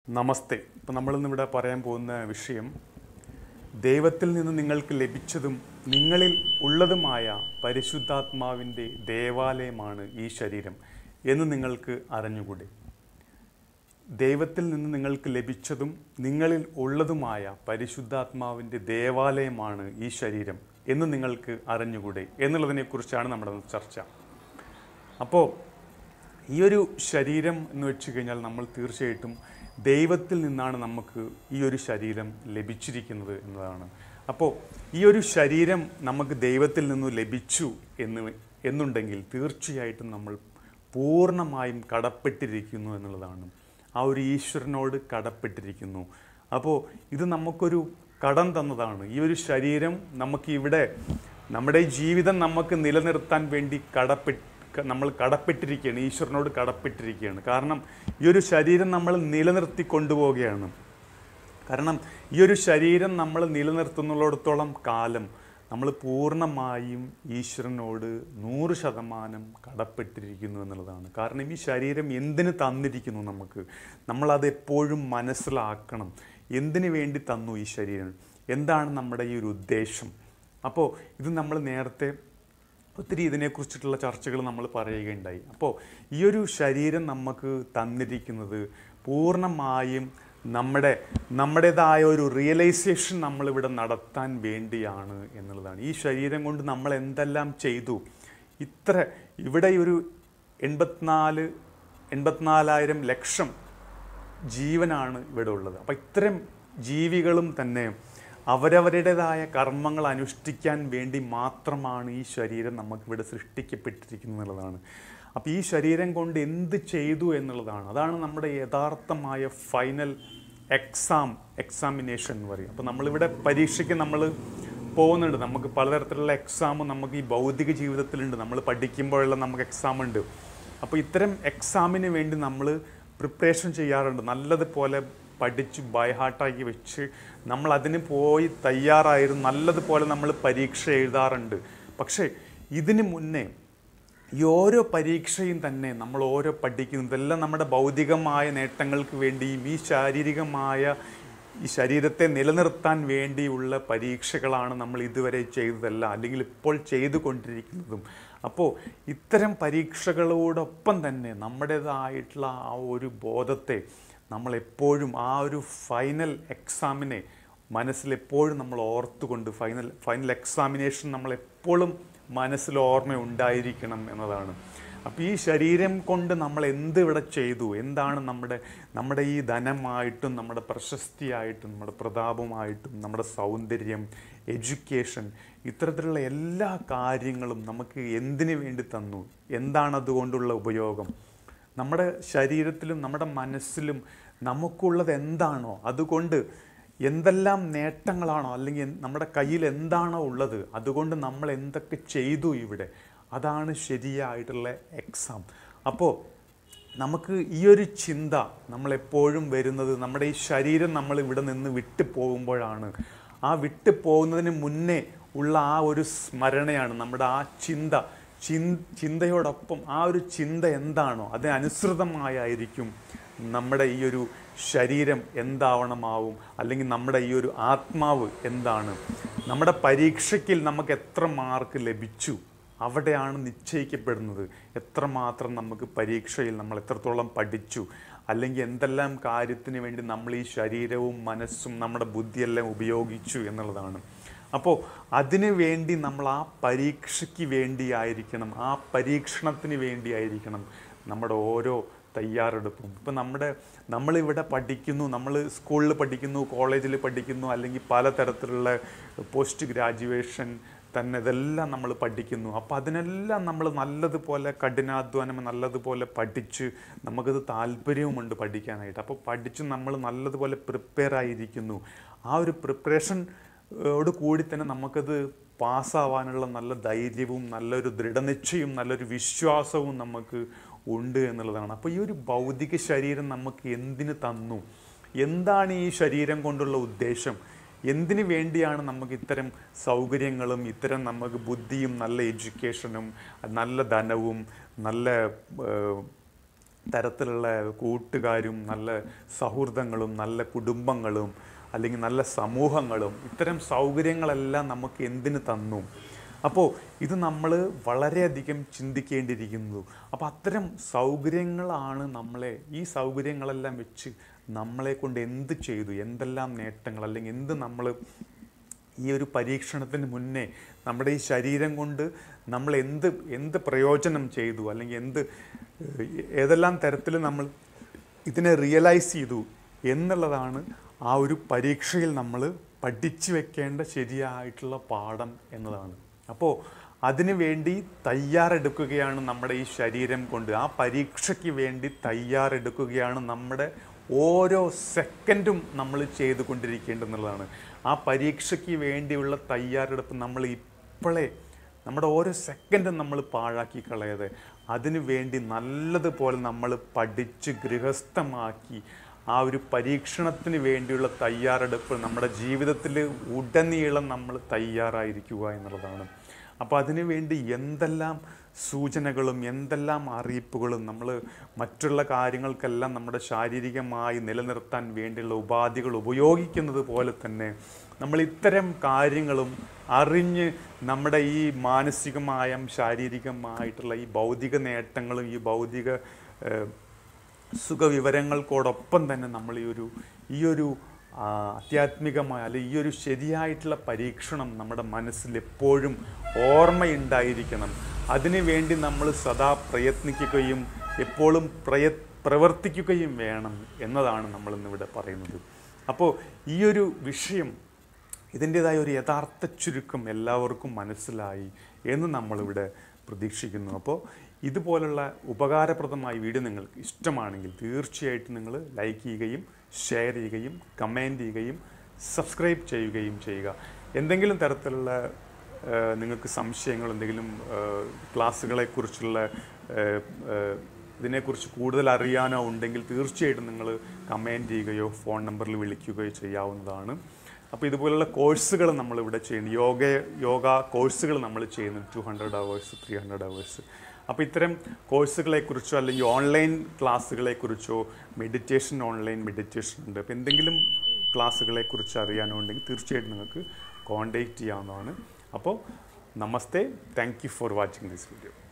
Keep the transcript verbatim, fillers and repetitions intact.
നമസ്തേ. ഇപ്പം നമ്മളിന്നിവിടെ പറയാൻ പോകുന്ന വിഷയം ദൈവത്തിൽ നിന്ന് നിങ്ങൾക്ക് ലഭിച്ചതും നിങ്ങളിൽ ഉള്ളതുമായ പരിശുദ്ധാത്മാവിൻ്റെ ദേവാലയമാണ് ഈ ശരീരം എന്ന് നിങ്ങൾക്ക് അറിഞ്ഞുകൂടെ. ദൈവത്തിൽ നിന്ന് നിങ്ങൾക്ക് ലഭിച്ചതും നിങ്ങളിൽ ഉള്ളതുമായ പരിശുദ്ധാത്മാവിൻ്റെ ദേവാലയമാണ് ഈ ശരീരം എന്ന് നിങ്ങൾക്ക് അറിഞ്ഞുകൂടെ എന്നുള്ളതിനെക്കുറിച്ചാണ് നമ്മുടെ ചർച്ച. അപ്പോൾ ഈ ഒരു ശരീരം എന്ന് വെച്ച് കഴിഞ്ഞാൽ നമ്മൾ തീർച്ചയായിട്ടും ദൈവത്തിൽ നിന്നാണ് നമുക്ക് ഈ ഒരു ശരീരം ലഭിച്ചിരിക്കുന്നത് എന്നതാണ്. അപ്പോൾ ഈ ഒരു ശരീരം നമുക്ക് ദൈവത്തിൽ നിന്ന് ലഭിച്ചു എന്ന് എന്നുണ്ടെങ്കിൽ തീർച്ചയായിട്ടും നമ്മൾ പൂർണ്ണമായും കടപ്പെട്ടിരിക്കുന്നു എന്നുള്ളതാണ്. ആ ഒരു ഈശ്വരനോട് കടപ്പെട്ടിരിക്കുന്നു. അപ്പോൾ ഇത് നമുക്കൊരു കടം തന്നതാണ്. ഈ ഒരു ശരീരം നമുക്ക് ഇവിടെ നമ്മുടെ ജീവിതം നമുക്ക് നിലനിർത്താൻ വേണ്ടി കടപ്പെട്ട് നമ്മൾ കടപ്പെട്ടിരിക്കുകയാണ്, ഈശ്വരനോട് കടപ്പെട്ടിരിക്കുകയാണ്. കാരണം ഈ ഒരു ശരീരം നമ്മൾ നിലനിർത്തി കൊണ്ടുപോവുകയാണ്. കാരണം ഈ ഒരു ശരീരം നമ്മൾ നിലനിർത്തുന്നിടത്തോളം കാലം നമ്മൾ പൂർണ്ണമായും ഈശ്വരനോട് നൂറ് ശതമാനം കടപ്പെട്ടിരിക്കുന്നു എന്നുള്ളതാണ്. കാരണം ഈ ശരീരം എന്തിന് തന്നിരിക്കുന്നു നമുക്ക്, നമ്മളത് എപ്പോഴും മനസ്സിലാക്കണം. എന്തിനു വേണ്ടി തന്നു ഈ ശരീരം, എന്താണ് നമ്മുടെ ഈ ഒരു ഉദ്ദേശം. അപ്പോൾ ഇത് നമ്മൾ നേരത്തെ ഒത്തിരി ഇതിനെക്കുറിച്ചിട്ടുള്ള ചർച്ചകൾ നമ്മൾ പറയുകയുണ്ടായി. അപ്പോൾ ഈ ഒരു ശരീരം നമുക്ക് തന്നിരിക്കുന്നത് പൂർണ്ണമായും നമ്മുടെ നമ്മുടേതായ ഒരു റിയലൈസേഷൻ നമ്മളിവിടെ നടത്താൻ വേണ്ടിയാണ് എന്നുള്ളതാണ്. ഈ ശരീരം കൊണ്ട് നമ്മൾ എന്തെല്ലാം ചെയ്തു, ഇത്ര ഇവിടെ ഒരു എൺപത്തിനാല് എൺപത്തിനാലായിരം ലക്ഷം ജീവനാണ് ഇവിടെ ഉള്ളത്. അപ്പോൾ ഇത്തരം ജീവികളും തന്നെ അവരവരുടേതായ കർമ്മങ്ങൾ അനുഷ്ഠിക്കാൻ വേണ്ടി മാത്രമാണ് ഈ ശരീരം നമുക്കിവിടെ സൃഷ്ടിക്കപ്പെട്ടിരിക്കുന്നത് എന്നുള്ളതാണ്. അപ്പോൾ ഈ ശരീരം കൊണ്ട് എന്ത് ചെയ്തു എന്നുള്ളതാണ്, അതാണ് നമ്മുടെ യഥാർത്ഥമായ ഫൈനൽ എക്സാം എക്സാമിനേഷൻ എന്ന് പറയും. അപ്പോൾ നമ്മളിവിടെ പരീക്ഷയ്ക്ക് നമ്മൾ പോകുന്നുണ്ട്. നമുക്ക് പലതരത്തിലുള്ള എക്സാമും നമുക്ക് ഈ ഭൗതിക ജീവിതത്തിലുണ്ട്. നമ്മൾ പഠിക്കുമ്പോഴുള്ള നമുക്ക് എക്സാം ഉണ്ട്. അപ്പോൾ ഇത്തരം എക്സാമിന് വേണ്ടി നമ്മൾ പ്രിപ്പറേഷൻ ചെയ്യാറുണ്ട്. നല്ലതുപോലെ പഠിച്ച് ബൈഹാർട്ടാക്കി വെച്ച് നമ്മൾ അതിന് പോയി തയ്യാറായിരുന്നു നല്ലതുപോലെ നമ്മൾ പരീക്ഷ എഴുതാറുണ്ട്. പക്ഷേ ഇതിന് മുന്നേ ഈ ഓരോ പരീക്ഷയും തന്നെ നമ്മൾ ഓരോ പഠിക്കുന്നതെല്ലാം നമ്മുടെ ഭൗതികമായ നേട്ടങ്ങൾക്ക് വേണ്ടിയും ഈ ശാരീരികമായ ഈ ശരീരത്തെ നിലനിർത്താൻ വേണ്ടിയുള്ള പരീക്ഷകളാണ് നമ്മൾ ഇതുവരെ ചെയ്തതല്ല, അല്ലെങ്കിൽ ഇപ്പോൾ ചെയ്തുകൊണ്ടിരിക്കുന്നതും. അപ്പോൾ ഇത്തരം പരീക്ഷകളോടൊപ്പം തന്നെ നമ്മുടേതായിട്ടുള്ള ആ ഒരു ബോധത്തെ നമ്മളെപ്പോഴും ആ ഒരു ഫൈനൽ എക്സാമിനെ മനസ്സിലെപ്പോഴും നമ്മൾ ഓർത്തുകൊണ്ട് ഫൈനൽ ഫൈനൽ എക്സാമിനേഷൻ നമ്മളെപ്പോഴും മനസ്സിൽ ഓർമ്മ ഉണ്ടായിരിക്കണം എന്നതാണ്. അപ്പോൾ ഈ ശരീരം കൊണ്ട് നമ്മൾ എന്ത് ഇവിടെ ചെയ്തു, എന്താണ് നമ്മുടെ നമ്മുടെ ഈ ധനമായിട്ടും നമ്മുടെ പ്രശസ്തിയായിട്ടും നമ്മുടെ പ്രതാപമായിട്ടും നമ്മുടെ സൗന്ദര്യം, എഡ്യൂക്കേഷൻ, ഇത്തരത്തിലുള്ള എല്ലാ കാര്യങ്ങളും നമുക്ക് എന്തിനു വേണ്ടി തന്നു, എന്താണ് അതുകൊണ്ടുള്ള ഉപയോഗം, നമ്മുടെ ശരീരത്തിലും നമ്മുടെ മനസ്സിലും നമുക്കുള്ളത് എന്താണോ, അതുകൊണ്ട് എന്തെല്ലാം നേട്ടങ്ങളാണോ അല്ലെങ്കിൽ നമ്മുടെ കയ്യിൽ എന്താണോ ഉള്ളത്, അതുകൊണ്ട് നമ്മൾ എന്തൊക്കെ ചെയ്തു ഇവിടെ, അതാണ് ശരിയായിട്ടുള്ള എക്സാം. അപ്പോൾ നമുക്ക് ഈ ഒരു ചിന്ത നമ്മളെപ്പോഴും വരുന്നത് നമ്മുടെ ഈ ശരീരം നമ്മൾ ഇവിടെ നിന്ന് വിട്ടു പോകുമ്പോഴാണ്. ആ വിട്ടു പോകുന്നതിന് മുന്നേ ഉള്ള ആ ഒരു സ്മരണയാണ് നമ്മുടെ ആ ചിന്ത. ചിന്തയോടൊപ്പം ആ ഒരു ചിന്ത എന്താണോ അതിനനുസൃതമായിരിക്കും നമ്മുടെ ഈ ഒരു ശരീരം എന്താവണമാവും, അല്ലെങ്കിൽ നമ്മുടെ ഈ ഒരു ആത്മാവ് എന്താണ്. നമ്മുടെ പരീക്ഷയ്ക്ക് നമുക്ക് എത്ര മാർക്ക് ലഭിച്ചു അവിടെയാണ് നിശ്ചയിക്കപ്പെടുന്നത്. എത്രമാത്രം നമുക്ക് പരീക്ഷയിൽ നമ്മൾ എത്രത്തോളം പഠിച്ചു, അല്ലെങ്കിൽ എന്തെല്ലാം കാര്യത്തിന് വേണ്ടി നമ്മൾ ഈ ശരീരവും മനസ്സും നമ്മുടെ ബുദ്ധിയെല്ലാം ഉപയോഗിച്ചു എന്നുള്ളതാണ്. അപ്പോൾ അതിനു വേണ്ടി നമ്മൾ ആ പരീക്ഷയ്ക്ക് വേണ്ടിയായിരിക്കണം, ആ പരീക്ഷണത്തിന് വേണ്ടിയായിരിക്കണം നമ്മുടെ ഓരോ തയ്യാറെടുപ്പും. ഇപ്പം നമ്മുടെ നമ്മളിവിടെ പഠിക്കുന്നു, നമ്മൾ സ്കൂളിൽ പഠിക്കുന്നു, കോളേജിൽ പഠിക്കുന്നു, അല്ലെങ്കിൽ പലതരത്തിലുള്ള പോസ്റ്റ് ഗ്രാജുവേഷൻ തന്നെ ഇതെല്ലാം നമ്മൾ പഠിക്കുന്നു. അപ്പോൾ അതിനെല്ലാം നമ്മൾ നല്ലതുപോലെ കഠിനാധ്വാനം നല്ലതുപോലെ പഠിച്ച് നമുക്കത് താല്പര്യവുമുണ്ട് പഠിക്കാനായിട്ട്. അപ്പോൾ പഠിച്ച് നമ്മൾ നല്ലതുപോലെ പ്രിപ്പയർ ആയിരിക്കുന്നു. ആ ഒരു പ്രിപ്പറേഷൻ ഓട് കൂടി തന്നെ നമുക്കത് പാസ്സാവാനുള്ള നല്ല ധൈര്യവും നല്ലൊരു ദൃഢനിശ്ചയവും നല്ലൊരു വിശ്വാസവും നമുക്ക് ഉണ്ട് എന്നുള്ളതാണ്. അപ്പോൾ ഈ ഒരു ഭൗതിക ശരീരം നമുക്ക് എന്തിന് തന്നു, എന്താണ് ഈ ശരീരം കൊണ്ടുള്ള ഉദ്ദേശം, എന്തിനു വേണ്ടിയാണ് നമുക്ക് ഇത്തരം സൗകര്യങ്ങളും ഇത്തരം നമുക്ക് ബുദ്ധിയും നല്ല എഡ്യൂക്കേഷനും നല്ല ധനവും നല്ല തരത്തിലുള്ള കൂട്ടുകാരും നല്ല സൗഹൃദങ്ങളും നല്ല കുടുംബങ്ങളും അല്ലെങ്കിൽ നല്ല സമൂഹങ്ങളും ഇത്തരം സൗകര്യങ്ങളെല്ലാം നമുക്ക് എന്തിന് തന്നു? അപ്പോൾ ഇത് നമ്മൾ വളരെയധികം ചിന്തിക്കേണ്ടിയിരിക്കുന്നു. അപ്പോൾ അത്തരം സൗകര്യങ്ങളാണ് നമ്മളെ, ഈ സൗകര്യങ്ങളെല്ലാം വെച്ച് നമ്മളെ കൊണ്ട് എന്ത് ചെയ്തു, എന്തെല്ലാം നേട്ടങ്ങൾ, അല്ലെങ്കിൽ എന്ത് നമ്മൾ ഈ ഒരു പരീക്ഷണത്തിന് മുന്നേ നമ്മുടെ ഈ ശരീരം കൊണ്ട് നമ്മൾ എന്ത് എന്ത് പ്രയോജനം ചെയ്തു, അല്ലെങ്കിൽ എന്ത് ഏതെല്ലാം തരത്തിൽ നമ്മൾ ഇതിനെ റിയലൈസ് ചെയ്തു എന്നുള്ളതാണ് ആ ഒരു പരീക്ഷയിൽ നമ്മൾ പഠിച്ചു വെക്കേണ്ട ശരിയായിട്ടുള്ള പാഠം എന്നതാണ്. അപ്പോൾ അതിനു വേണ്ടി തയ്യാറെടുക്കുകയാണ് നമ്മുടെ ഈ ശരീരം കൊണ്ട്. ആ പരീക്ഷയ്ക്ക് വേണ്ടി തയ്യാറെടുക്കുകയാണ് നമ്മുടെ ഓരോ സെക്കൻഡും നമ്മൾ ചെയ്തുകൊണ്ടിരിക്കേണ്ടതെന്നുള്ളതാണ്. ആ പരീക്ഷയ്ക്ക് വേണ്ടിയുള്ള തയ്യാറെടുപ്പ് നമ്മൾ ഇപ്പോഴേ, നമ്മുടെ ഓരോ സെക്കൻഡും നമ്മൾ പാഴാക്കി കളയാതെ അതിനു വേണ്ടി നല്ലതുപോലെ നമ്മൾ പഠിച്ച് ഗൃഹസ്ഥമാക്കി ആ ഒരു പരീക്ഷണത്തിന് വേണ്ടിയുള്ള തയ്യാറെടുപ്പ് നമ്മുടെ ജീവിതത്തിൽ ഉടനീളം നമ്മൾ തയ്യാറായിരിക്കുക എന്നുള്ളതാണ്. അപ്പോൾ അതിനു വേണ്ടി എന്തെല്ലാം സൂചനകളും എന്തെല്ലാം അറിയിപ്പുകളും നമ്മൾ മറ്റുള്ള കാര്യങ്ങൾക്കെല്ലാം നമ്മുടെ ശാരീരികമായി നിലനിർത്താൻ വേണ്ടിയുള്ള ഉപാധികൾ ഉപയോഗിക്കുന്നത് പോലെ തന്നെ നമ്മൾ ഇത്തരം കാര്യങ്ങളും അറിഞ്ഞ് നമ്മുടെ ഈ മാനസികമായും ശാരീരികമായിട്ടുള്ള ഈ ഭൗതിക നേട്ടങ്ങളും ഈ ഭൗതിക സുഖവിവരങ്ങൾക്കോടൊപ്പം തന്നെ നമ്മൾ ഈ ഒരു ഈ ഒരു ആധ്യാത്മികമായ അല്ലെങ്കിൽ ഈ ഒരു ശരിയായിട്ടുള്ള പരീക്ഷണം നമ്മുടെ മനസ്സിൽ എപ്പോഴും ഓർമ്മയുണ്ടായിരിക്കണം. അതിനുവേണ്ടി നമ്മൾ സദാ പ്രയത്നിക്കുകയും എപ്പോഴും പ്രയ പ്രവർത്തിക്കുകയും വേണം എന്നതാണ് നമ്മളിന്നിവിടെ പറയുന്നത്. അപ്പോൾ ഈ ഒരു വിഷയം, ഇതിൻ്റേതായ ഒരു യഥാർത്ഥ ചുരുക്കം എല്ലാവർക്കും മനസ്സിലായി എന്ന് നമ്മളിവിടെ പ്രതീക്ഷിക്കുന്നു. അപ്പോൾ ഇതുപോലുള്ള ഉപകാരപ്രദമായ വീഡിയോ നിങ്ങൾക്ക് ഇഷ്ടമാണെങ്കിൽ തീർച്ചയായിട്ടും നിങ്ങൾ ലൈക്ക് ചെയ്യുകയും ഷെയർ ചെയ്യുകയും കമൻറ്റ് ചെയ്യുകയും സബ്സ്ക്രൈബ് ചെയ്യുകയും ചെയ്യുക. എന്തെങ്കിലും തരത്തിലുള്ള നിങ്ങൾക്ക് സംശയങ്ങൾ, എന്തെങ്കിലും ക്ലാസ്സുകളെക്കുറിച്ചുള്ള ഇതിനെക്കുറിച്ച് കൂടുതൽ അറിയാനോ ഉണ്ടെങ്കിൽ തീർച്ചയായിട്ടും നിങ്ങൾ കമൻറ്റ് ചെയ്യുകയോ ഫോൺ നമ്പറിൽ വിളിക്കുകയോ ചെയ്യാവുന്നതാണ്. അപ്പോൾ ഇതുപോലുള്ള കോഴ്സുകൾ നമ്മളിവിടെ ചെയ്യുന്നു. യോഗ യോഗ കോഴ്സുകൾ നമ്മൾ ചെയ്യുന്നു. Two hundred hours three hundred hours. അപ്പോൾ ഇത്തരം കോഴ്സുകളെക്കുറിച്ചോ അല്ലെങ്കിൽ ഓൺലൈൻ ക്ലാസ്സുകളെക്കുറിച്ചോ, മെഡിറ്റേഷൻ ഓൺലൈൻ മെഡിറ്റേഷൻ ഉണ്ട്. അപ്പോൾ എന്തെങ്കിലും ക്ലാസ്സുകളെക്കുറിച്ച് അറിയാനോ ഉണ്ടെങ്കിൽ തീർച്ചയായിട്ടും നിങ്ങൾക്ക് കോൺടാക്റ്റ് ചെയ്യാവുന്നതാണ്. അപ്പോൾ namaste, thank you for watching this video.